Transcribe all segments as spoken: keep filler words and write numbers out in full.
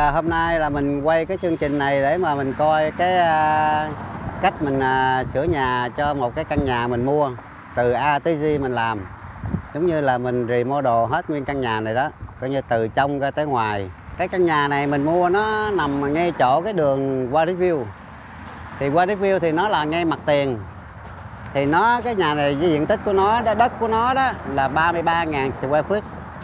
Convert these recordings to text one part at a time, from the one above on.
à, hôm nay là mình quay cái chương trình này để mà mình coi cái à, cách mình à, sửa nhà cho một cái căn nhà mình mua từ A tới Z mình làm, giống như là mình remodel hết nguyên căn nhà này đó, coi như từ trong ra tới ngoài. Cái căn nhà này mình mua nó nằm ngay chỗ cái đường Warwickville, thì Warwickville thì nó là ngay mặt tiền. Thì nó cái nhà này với diện tích của nó, đất của nó đó là ba mươi ba nghìn square feet.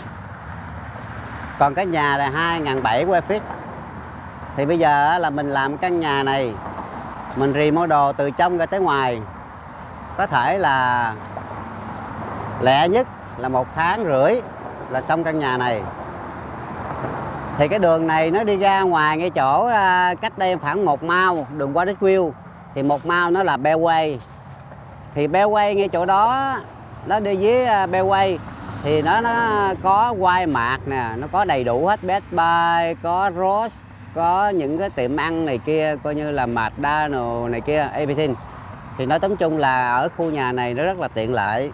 Còn cái nhà là hai nghìn bảy trăm square feet. Thì bây giờ là mình làm căn nhà này, mình remodel từ trong ra tới ngoài, có thể là lẹ nhất là một tháng rưỡi là xong căn nhà này. Thì cái đường này nó đi ra ngoài ngay chỗ cách đây khoảng một mile, đường Warwickville. Thì một mile nó là Bellway. Thì Bellway ngay chỗ đó, nó đi với Bellway thì nó, nó có Walmart nè, nó có đầy đủ hết, Best Buy, có Ross, có những cái tiệm ăn này kia, coi như là McDonald's này kia, everything. Thì nói tóm chung là ở khu nhà này nó rất là tiện lợi.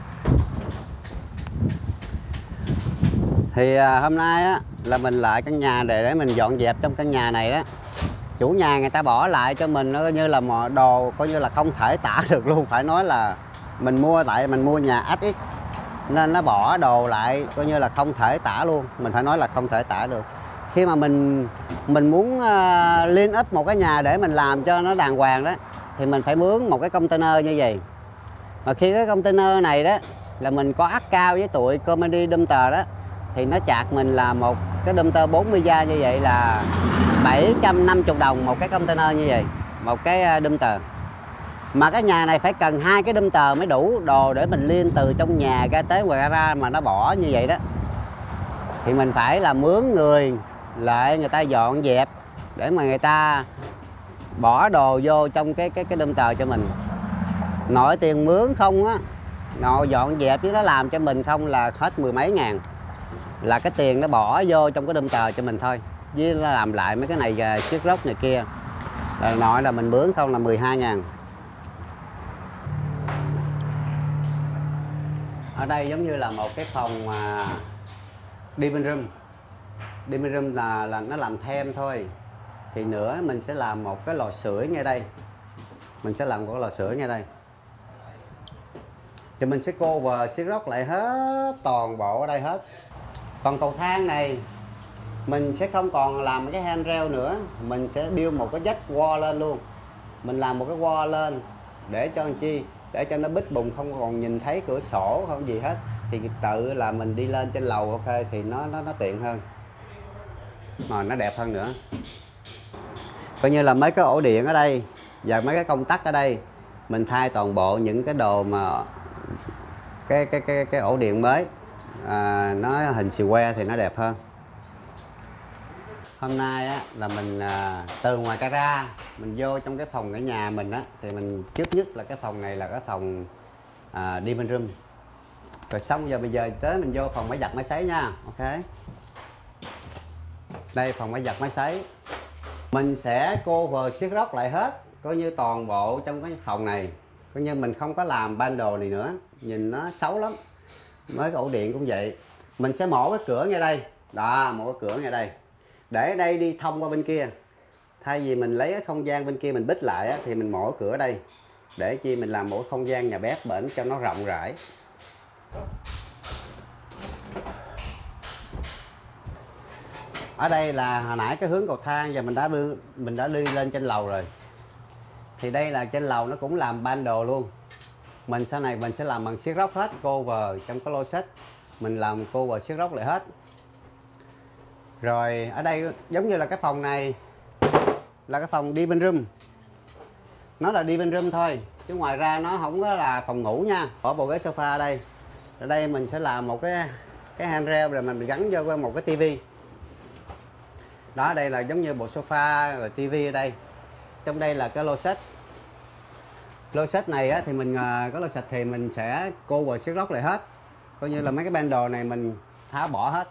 Thì à, hôm nay á là mình lại căn nhà để để mình dọn dẹp trong căn nhà này đó. Chủ nhà người ta bỏ lại cho mình nó coi như là một đồ coi như là không thể tả được luôn, phải nói là mình mua tại mình mua nhà ét ích nên nó bỏ đồ lại coi như là không thể tả luôn, mình phải nói là không thể tả được. Khi mà mình mình muốn uh, liên up một cái nhà để mình làm cho nó đàng hoàng đó, thì mình phải mướn một cái container như vậy. Mà khi cái container này đó là mình có ắt cao với tụi Comedy Dumpster đó, thì nó chạc mình là một cái dumpster bốn mươi da như vậy là bảy trăm năm mươi đồng một cái container như vậy, một cái dumpster. Mà cái nhà này phải cần hai cái dumpster mới đủ đồ để mình liên từ trong nhà ra tới ngoài gara, mà nó bỏ như vậy đó thì mình phải là mướn người lại người ta dọn dẹp để mà người ta bỏ đồ vô trong cái cái cái dumpster cho mình. Nội tiền mướn không á, nội dọn dẹp với nó làm cho mình không là hết mười mấy ngàn, là cái tiền nó bỏ vô trong cái dumpster cho mình thôi, với nó làm lại mấy cái này chiếc rốc này kia là nội là mình mướn không là mười hai ngàn. Ở đây giống như là một cái phòng mà living room. Living room là là nó làm thêm thôi. Thì nữa mình sẽ làm một cái lò sưởi ngay đây. Mình sẽ làm một cái lò sưởi ngay đây. Thì mình sẽ cover xiết rốc lại hết toàn bộ ở đây hết. Còn cầu thang này mình sẽ không còn làm cái handrail nữa, mình sẽ build một cái jack wall lên luôn. Mình làm một cái wall lên để cho làm chi, để cho nó bít bùng, không còn nhìn thấy cửa sổ không gì hết, thì tự là mình đi lên trên lầu ok thì nó nó nó tiện hơn, mà nó đẹp hơn nữa. Coi như là mấy cái ổ điện ở đây và mấy cái công tắc ở đây mình thay toàn bộ những cái đồ mà cái cái cái cái ổ điện mới, à, nó hình square thì nó đẹp hơn. Hôm nay á, là mình à, từ ngoài gara mình vô trong cái phòng ở nhà mình á, thì mình trước nhất là cái phòng này là cái phòng à, living room. Rồi xong giờ bây giờ tới mình vô phòng máy giặt máy sấy nha. Ok, đây phòng máy giặt máy sấy. Mình sẽ cover xiết rốc lại hết, coi như toàn bộ trong cái phòng này, coi như mình không có làm ban đồ này nữa, nhìn nó xấu lắm. Mới cái ổ điện cũng vậy. Mình sẽ mổ cái cửa ngay đây đó, mổ cái cửa ngay đây để đây đi thông qua bên kia. Thay vì mình lấy cái không gian bên kia mình bít lại á, thì mình mổ cửa đây để chi mình làm một không gian nhà bếp bển cho nó rộng rãi. Ở đây là hồi nãy cái hướng cầu thang, giờ mình đã đưa mình đã đi lên trên lầu rồi. Thì đây là trên lầu nó cũng làm ban đồ luôn. Mình sau này mình sẽ làm bằng xiết rốc hết, cover trong cái closet mình làm cover xiết rốc lại hết. Rồi ở đây giống như là cái phòng này là cái phòng living room, nó là living room thôi chứ ngoài ra nó không có là phòng ngủ nha. Có bộ ghế sofa ở đây. Ở đây mình sẽ làm một cái cái handrail rồi mình gắn vô một cái tivi đó. Đây là giống như bộ sofa rồi tivi ở đây. Trong đây là cái closet. Closet này á, thì mình cái closet thì mình sẽ cover xiết rốc lại hết, coi như là mấy cái ban đồ này mình tháo bỏ hết.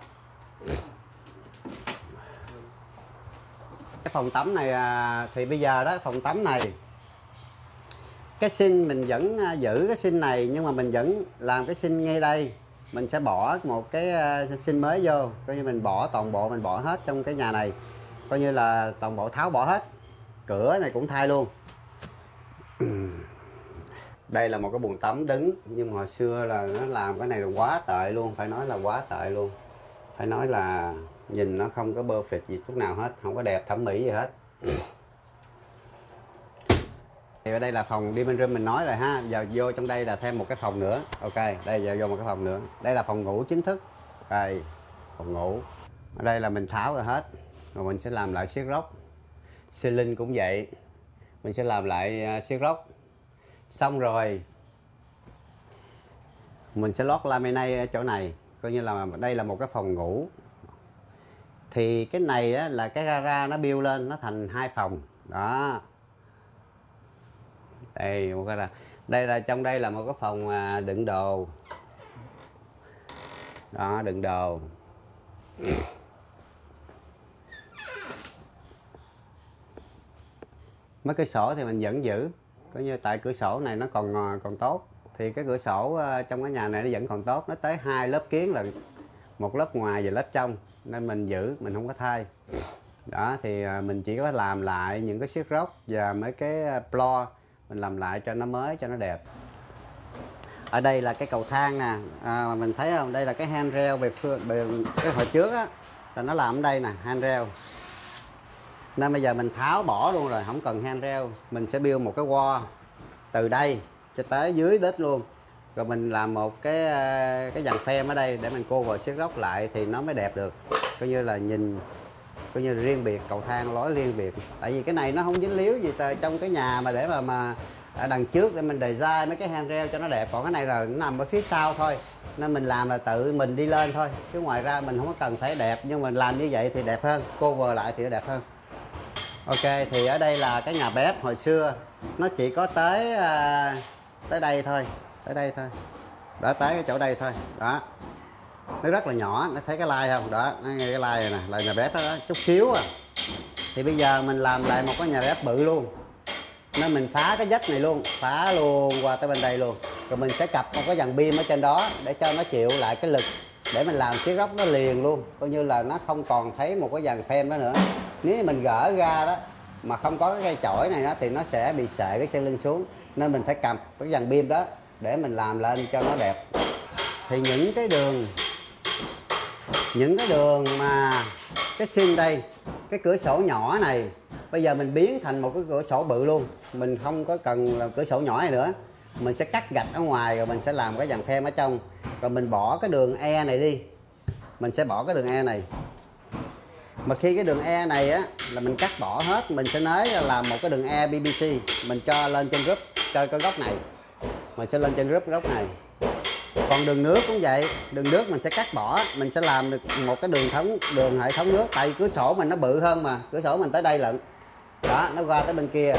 Cái phòng tắm này à, thì bây giờ đó phòng tắm này cái sink mình vẫn giữ cái sink này, nhưng mà mình vẫn làm cái sink ngay đây. Mình sẽ bỏ một cái sink mới vô, coi như mình bỏ toàn bộ, mình bỏ hết trong cái nhà này. coi như là toàn bộ tháo bỏ hết. Cửa này cũng thay luôn. Đây là một cái bồn tắm đứng, nhưng mà hồi xưa là nó làm cái này là quá tệ luôn, phải nói là quá tệ luôn. Phải nói là nhìn nó không có perfect gì chút nào hết, không có đẹp thẩm mỹ gì hết. Thì ở đây là phòng living room mình nói rồi ha. Giờ vô trong đây là thêm một cái phòng nữa. Ok, đây giờ vô một cái phòng nữa. Đây là phòng ngủ chính thức. Đây, phòng ngủ. Ở đây là mình tháo ra hết. Rồi mình sẽ làm lại siết rốc. Ceiling cũng vậy. Mình sẽ làm lại siết rốc. Xong rồi mình sẽ lót laminate ở chỗ này. Coi như là đây là một cái phòng ngủ. Thì cái này á, là cái gara nó build lên, nó thành hai phòng. Đó. Đây, một cái là đây là trong đây là một cái phòng đựng đồ. Đó, đựng đồ. Mấy cửa sổ thì mình vẫn giữ, coi như tại cửa sổ này nó còn còn tốt. Thì cái cửa sổ trong cái nhà này nó vẫn còn tốt, nó tới hai lớp kiến, là một lớp ngoài và lớp trong, nên mình giữ, mình không có thay. Đó thì mình chỉ có làm lại những cái siết rốc và mấy cái floor mình làm lại cho nó mới, cho nó đẹp. Ở đây là cái cầu thang nè, à, mình thấy không, đây là cái handrail về phương về cái hồi trước á là nó làm ở đây nè, handrail. Nên bây giờ mình tháo bỏ luôn rồi, không cần handrail, mình sẽ build một cái wall từ đây cho tới dưới đít luôn. Rồi mình làm một cái cái dàn phêm ở đây để mình cover siết rốc lại thì nó mới đẹp được. Coi như là nhìn coi như là riêng biệt, cầu thang lối riêng biệt. Tại vì cái này nó không dính líu gì trong cái nhà mà để mà mà ở đằng trước để mình design mấy cái handrail cho nó đẹp. Còn cái này là nó nằm ở phía sau thôi, nên mình làm là tự mình đi lên thôi, chứ ngoài ra mình không có cần phải đẹp. Nhưng mình làm như vậy thì đẹp hơn, cover lại thì nó đẹp hơn. Ok, thì ở đây là cái nhà bếp hồi xưa nó chỉ có tới uh, tới đây thôi, tới đây thôi, đã tới cái chỗ đây thôi. Đó, nó rất là nhỏ, nó thấy cái like không? Đó, nó nghe cái like này nè, là nhà bếp đó, đó chút xíu à. Thì bây giờ mình làm lại một cái nhà bếp bự luôn, nên mình phá cái vách này luôn, phá luôn qua tới bên đây luôn. Rồi mình sẽ cặp một cái dàn pin ở trên đó để cho nó chịu lại cái lực, để mình làm siết rốc nó liền luôn, coi như là nó không còn thấy một cái dàn phêm đó nữa. Nếu mình gỡ ra đó mà không có cái cây chổi này đó thì nó sẽ bị sệ cái xe lưng xuống, nên mình phải cầm cái dàn pin đó để mình làm lên cho nó đẹp. Thì những cái đường những cái đường mà cái xin đây, cái cửa sổ nhỏ này bây giờ mình biến thành một cái cửa sổ bự luôn, mình không có cần là cửa sổ nhỏ này nữa. Mình sẽ cắt gạch ở ngoài rồi mình sẽ làm cái dàn phêm ở trong, rồi mình bỏ cái đường E này đi, mình sẽ bỏ cái đường E này. Mà khi cái đường E này á là mình cắt bỏ hết, mình sẽ nới ra làm một cái đường E pê pê xê, mình cho lên trên group, cho cái góc này mình sẽ lên trên group góc này. Còn đường nước cũng vậy, đường nước mình sẽ cắt bỏ, mình sẽ làm được một cái đường thống đường hệ thống nước. Tại cửa sổ mình nó bự hơn mà, cửa sổ mình tới đây lận đó, nó qua tới bên kia.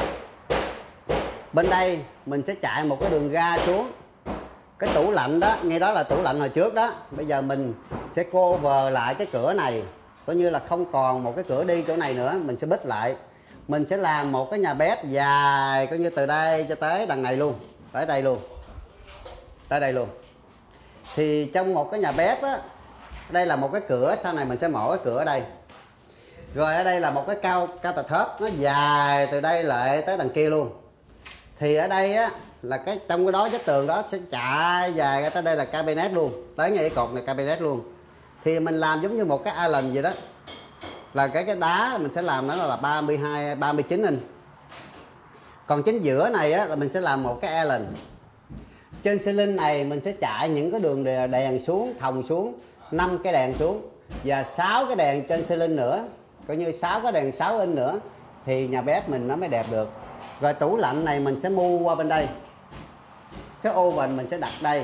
Bên đây mình sẽ chạy một cái đường ga xuống. Cái tủ lạnh đó, ngay đó là tủ lạnh hồi trước đó, bây giờ mình sẽ cover lại cái cửa này, coi như là không còn một cái cửa đi chỗ này nữa, mình sẽ bít lại. Mình sẽ làm một cái nhà bếp dài, coi như từ đây cho tới đằng này luôn, tới đây luôn, tới đây luôn. Thì trong một cái nhà bếp á, đây là một cái cửa, sau này mình sẽ mở cái cửa ở đây. Rồi ở đây là một cái cao cao tờ thớp, nó dài từ đây lại tới đằng kia luôn. Thì ở đây á là cái trong cái đó vách tường đó sẽ chạy dài ra tới đây là cabinet luôn, tới ngay cái cột này cabinet luôn. Thì mình làm giống như một cái island vậy đó, là cái cái đá mình sẽ làm nó là ba mươi hai ba mươi chín inch. Còn chính giữa này á là mình sẽ làm một cái island. Trên ceiling này mình sẽ chạy những cái đường đèn xuống, thòng xuống, năm cái đèn xuống và sáu cái đèn trên ceiling nữa, coi như sáu cái đèn sáu inch nữa thì nhà bếp mình nó mới đẹp được. Rồi tủ lạnh này mình sẽ mua qua bên đây, cái oven mình sẽ đặt đây,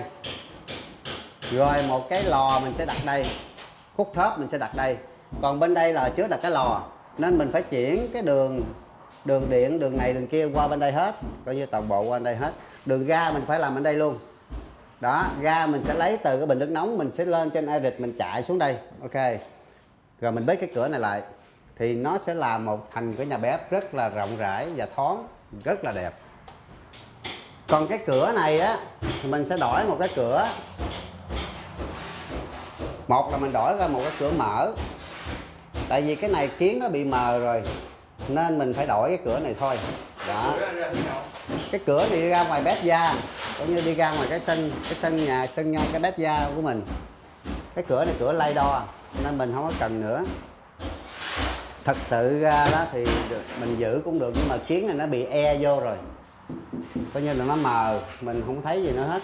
rồi một cái lò mình sẽ đặt đây, khúc thớp mình sẽ đặt đây. Còn bên đây là trước đặt cái lò, nên mình phải chuyển cái đường đường điện, đường này đường kia qua bên đây hết, coi như toàn bộ qua bên đây hết. Đường ga mình phải làm bên đây luôn. Đó, ga mình sẽ lấy từ cái bình nước nóng, mình sẽ lên trên edit mình chạy xuống đây. Ok, rồi mình bế cái cửa này lại thì nó sẽ làm một thành cái nhà bếp rất là rộng rãi và thoáng, rất là đẹp. Còn cái cửa này á thì mình sẽ đổi một cái cửa, một là mình đổi ra một cái cửa mở, Tại vì cái này kiến nó bị mờ rồi nên mình phải đổi cái cửa này thôi. Đó. Cái cửa này đi ra ngoài bếp da, cũng như đi ra ngoài cái sân cái sân nhà sân nhà cái bếp da của mình. Cái cửa này cửa lay đo nên mình không có cần nữa. Thật sự ra đó thì mình giữ cũng được, nhưng mà kiến này nó bị e vô rồi, coi như là nó mờ, mình không thấy gì nữa hết.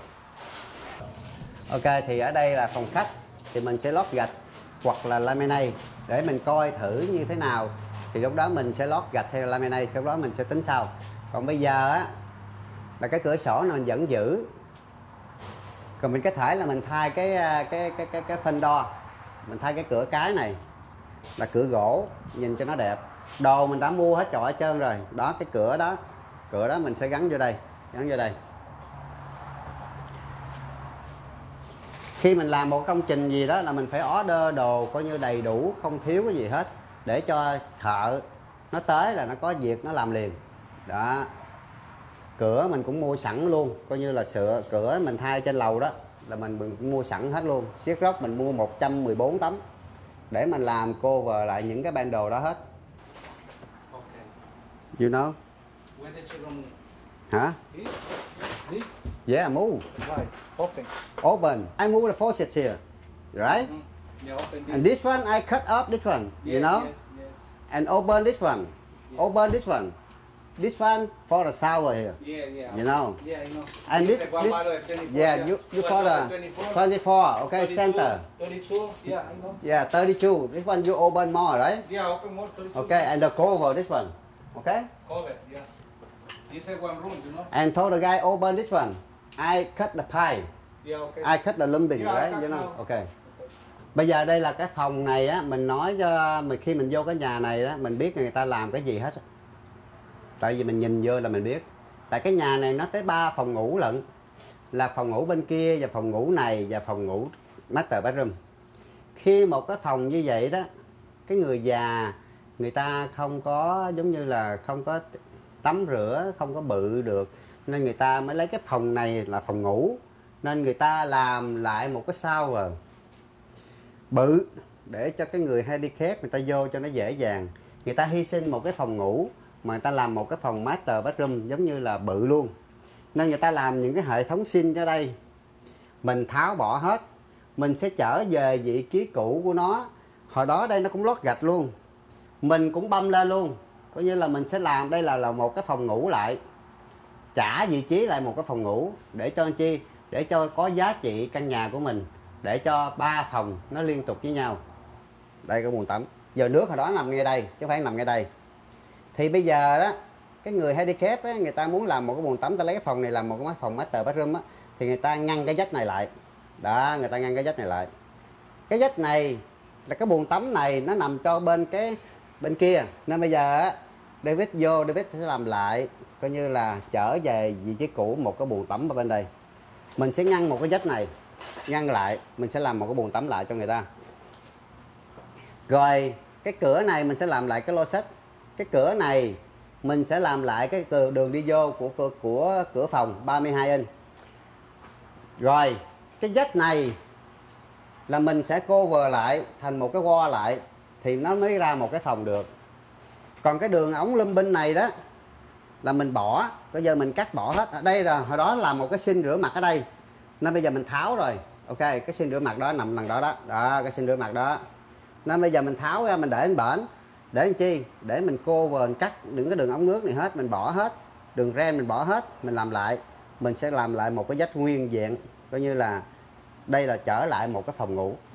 Ok, thì ở đây là phòng khách, thì mình sẽ lót gạch hoặc là laminate để mình coi thử như thế nào, thì lúc đó mình sẽ lót gạch hay là laminate, lúc đó mình sẽ tính sau. Còn bây giờ á là cái cửa sổ này mình vẫn giữ, còn mình có thể là mình thay cái cái cái cái cái phanh đo, mình thay cái cửa cái này là cửa gỗ nhìn cho nó đẹp. Đồ mình đã mua hết trọi hết trơn rồi đó. Cái cửa đó cửa đó mình sẽ gắn vô đây, gắn vô đây. Khi mình làm một công trình gì đó là mình phải order đồ coi như đầy đủ, không thiếu cái gì hết, để cho thợ nó tới là nó có việc nó làm liền đó. Cửa mình cũng mua sẵn luôn, coi như là sửa cửa mình thay trên lầu đó là mình, mình cũng mua sẵn hết luôn. Xiết rốc mình mua một trăm mười bốn tấm để mình làm cover lại những cái ban đồ đó hết. Okay. You know? Where did you room? Hả? This? This? Yeah, move. Right. Open. Open. I move the faucet here, right? Mm. Yeah, open this. And this one I cut off this one, you Yes, know? Yes, yes. And open this one. Yeah. Open this one. This one for the shower here. Yeah, yeah. You know? Yeah, I know. And This this, is one this model at twenty-four, yeah, yeah. you you One for model the twenty-four. twenty-four, okay, thirty-two, center. thirty-two, yeah, I know. Yeah, thirty-two. This one you open more, right? Yeah, open more, thirty-two. Okay, and the cover this one. Okay? Cover, yeah. This is one room, you know? And told the guy open this one. I cut the pie. Yeah, okay. I cut the lumping, Yeah, I right? cut You know? now. Okay. Bây giờ đây là cái phòng này á, mình nói cho mình khi mình vô cái nhà này đó, mình biết người ta làm cái gì hết. Tại vì mình nhìn vô là mình biết. Tại cái nhà này nó tới ba phòng ngủ lận. Là phòng ngủ bên kia và phòng ngủ này và phòng ngủ master bedroom. Khi một cái phòng như vậy đó, cái người già người ta không có giống như là không có tắm rửa, không có bự được, nên người ta mới lấy cái phòng này là phòng ngủ, nên người ta làm lại một cái shower bự để cho cái người handicap người ta vô cho nó dễ dàng. Người ta hy sinh một cái phòng ngủ mà người ta làm một cái phòng master bedroom giống như là bự luôn, nên người ta làm những cái hệ thống sinh cho đây. Mình tháo bỏ hết, mình sẽ trở về vị trí cũ của nó. Hồi đó đây nó cũng lót gạch luôn, mình cũng băm lên luôn, coi như là mình sẽ làm đây là là một cái phòng ngủ lại, trả vị trí lại một cái phòng ngủ để cho anh chi, để cho có giá trị căn nhà của mình, để cho ba phòng nó liên tục với nhau. Đây cái bồn tắm, giờ nước hồi đó nằm ngay đây chứ không phải nằm ngay đây. Thì bây giờ đó cái người handicap á, người ta muốn làm một cái bồn tắm, ta lấy cái phòng này làm một cái phòng master bedroom á, thì người ta ngăn cái vách này lại đó, người ta ngăn cái vách này lại. Cái vách này là cái bồn tắm này nó nằm cho bên cái bên kia, nên bây giờ á David vô, David sẽ làm lại, coi như là trở về vị trí cũ một cái bồn tắm ở bên đây. Mình sẽ ngăn một cái vách này, ngăn lại, mình sẽ làm một cái bồn tắm lại cho người ta. Rồi cái cửa này mình sẽ làm lại cái closet. Cái cửa này mình sẽ làm lại cái đường đi vô của của, của cửa phòng ba mươi hai inch. Rồi cái vách này là mình sẽ cover lại thành một cái wall lại, thì nó mới ra một cái phòng được. Còn cái đường ống lum bên này đó là mình bỏ, bây giờ mình cắt bỏ hết. Ở đây là hồi đó làm một cái sink rửa mặt ở đây, nên bây giờ mình tháo rồi. Ok, cái sink rửa mặt đó nằm đằng đó đó, đó cái sink rửa mặt đó. Nên bây giờ mình tháo ra, mình để lên bển, để làm chi? Để mình cover, mình cắt những cái đường ống nước này hết, mình bỏ hết, đường ren mình bỏ hết, mình làm lại, mình sẽ làm lại một cái vách nguyên vẹn, coi như là đây là trở lại một cái phòng ngủ.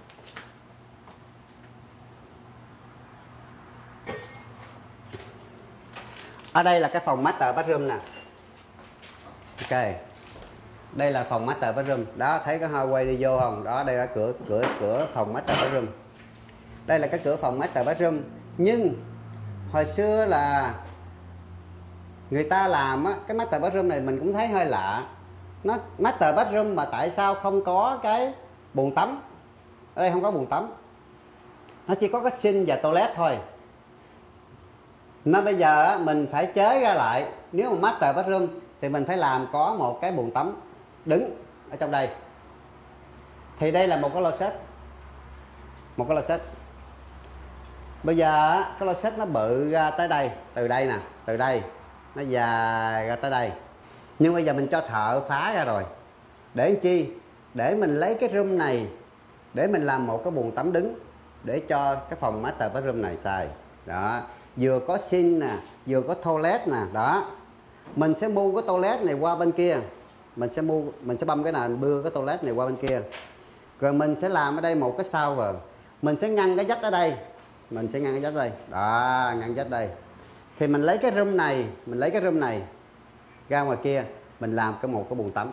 Ở đây là cái phòng master bedroom nè. Ok, đây là phòng master bedroom đó, thấy cái hallway đi vô không? Đó, đây là cửa cửa cửa phòng master bedroom. Đây là cái cửa phòng master bedroom. Nhưng hồi xưa là người ta làm á, cái master bedroom này mình cũng thấy hơi lạ. Nó master bedroom mà tại sao không có cái bồn tắm? Ở đây không có bồn tắm, nó chỉ có cái sink và toilet thôi. Nên bây giờ mình phải chế ra lại, nếu mà master bedroom thì mình phải làm có một cái bồn tắm đứng ở trong đây. Thì đây là một cái closet, một cái closet. Bây giờ á, cái closet nó bự ra tới đây, từ đây nè, từ đây nó dài ra tới đây. Nhưng bây giờ mình cho thợ phá ra rồi. Để làm chi? Để mình lấy cái room này để mình làm một cái bồn tắm đứng để cho cái phòng master bedroom này xài. Đó, vừa có sink nè, vừa có toilet nè, đó. Mình sẽ mua cái toilet này qua bên kia. Mình sẽ mua mình sẽ băm cái này đưa cái toilet này qua bên kia. Rồi mình sẽ làm ở đây một cái shower. Mình sẽ ngăn cái vách ở đây. Mình sẽ ngăn cái vách đây. Đó, ngăn vách đây. Thì mình lấy cái room này, mình lấy cái room này ra ngoài kia, mình làm cái một cái bồn tắm.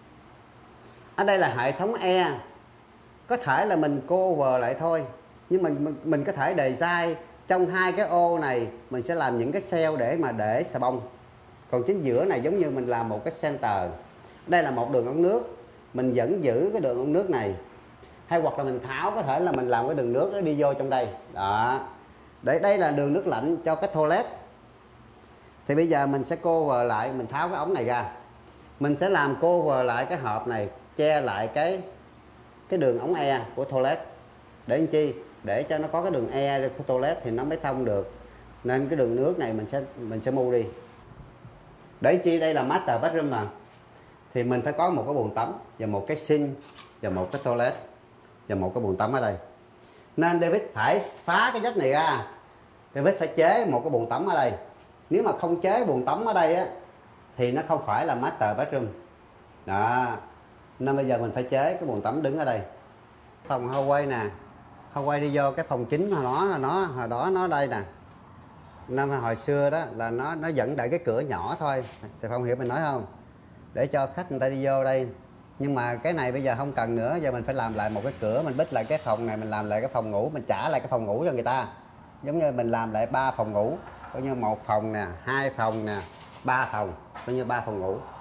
Ở đây là hệ thống e. Có thể là mình cover lại thôi, nhưng mình mình, mình có thể đề design trong hai cái ô này mình sẽ làm những cái cell để mà để xà bông. Còn chính giữa này giống như mình làm một cái center. Đây là một đường ống nước, mình vẫn giữ cái đường ống nước này. Hay hoặc là mình tháo, có thể là mình làm cái đường nước nó đi vô trong đây. Đó. Để đây là đường nước lạnh cho cái toilet. Thì bây giờ mình sẽ cover lại, mình tháo cái ống này ra. Mình sẽ làm cover lại cái hộp này, che lại cái cái đường ống e của toilet. Để làm chi? Để cho nó có cái đường e của toilet thì nó mới thông được. Nên cái đường nước này mình sẽ mình sẽ mua đi. Để chi? Đây là master bedroom mà. Thì mình phải có một cái bồn tắm và một cái sink và một cái toilet và một cái bồn tắm ở đây. Nên David phải phá cái vách này ra. David phải chế một cái bồn tắm ở đây. Nếu mà không chế bồn tắm ở đây á thì nó không phải là master bedroom. Đó. Nên bây giờ mình phải chế cái bồn tắm đứng ở đây. Phòng hallway nè. Hallway đi vô cái phòng chính mà nó nó hồi đó nó đây nè. Nên hồi xưa đó là nó nó dẫn đợi cái cửa nhỏ thôi. Thì không hiểu mình nói không? Để cho khách người ta đi vô đây. Nhưng mà cái này bây giờ không cần nữa. Giờ mình phải làm lại một cái cửa. Mình bích lại cái phòng này. Mình làm lại cái phòng ngủ. Mình trả lại cái phòng ngủ cho người ta. Giống như mình làm lại ba phòng ngủ. Coi như một phòng nè, hai phòng nè, ba phòng. Coi như ba phòng ngủ.